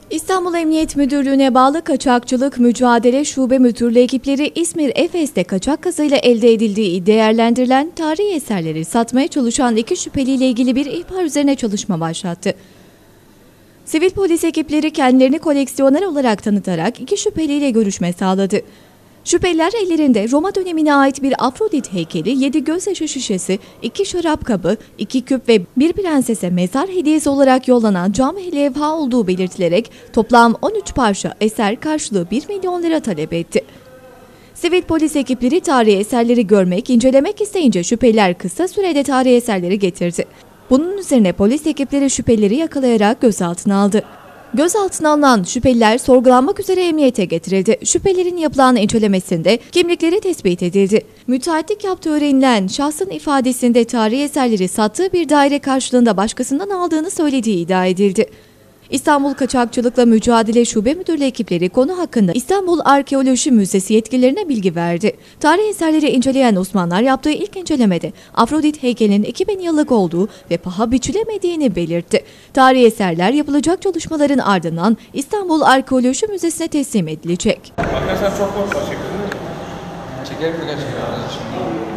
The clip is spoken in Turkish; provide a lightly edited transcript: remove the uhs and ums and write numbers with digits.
İstanbul Emniyet Müdürlüğü'ne bağlı Kaçakçılık Mücadele Şube Müdürlüğü ekipleri İzmir Efes'te kaçak kazıyla elde edildiği değerlendirilen tarihi eserleri satmaya çalışan 2 şüpheliyle ilgili bir ihbar üzerine çalışma başlattı. Sivil polis ekipleri kendilerini koleksiyoner olarak tanıtarak 2 şüpheliyle görüşme sağladı. Şüpheliler ellerinde Roma dönemine ait bir Afrodit heykeli, 7 gözyaşı şişesi, 2 şarap kabı, 2 küp ve bir prensese mezar hediyesi olarak yollanan cam-ı levha olduğu belirtilerek toplam 13 parça eser karşılığı 1 milyon lira talep etti. Sivil polis ekipleri tarihi eserleri görmek, incelemek isteyince şüpheliler kısa sürede tarihi eserleri getirdi. Bunun üzerine polis ekipleri şüphelileri yakalayarak gözaltına aldı. Gözaltına alınan şüpheliler sorgulanmak üzere emniyete getirildi. Şüphelilerin yapılan incelemesinde kimlikleri tespit edildi. Müteahhitlik yaptığı öğrenilen şahsın ifadesinde tarihi eserleri sattığı bir daire karşılığında başkasından aldığını söylediği iddia edildi. İstanbul Kaçakçılıkla Mücadele Şube Müdürlüğü ekipleri konu hakkında İstanbul Arkeoloji Müzesi yetkililerine bilgi verdi. Tarihi eserleri inceleyen uzmanlar yaptığı ilk incelemede Afrodit heykelinin 2000 yıllık olduğu ve paha biçilemediğini belirtti. Tarihi eserler yapılacak çalışmaların ardından İstanbul Arkeoloji Müzesi'ne teslim edilecek. Arkadaşlar çok korkma, Çekelim birkaç kere.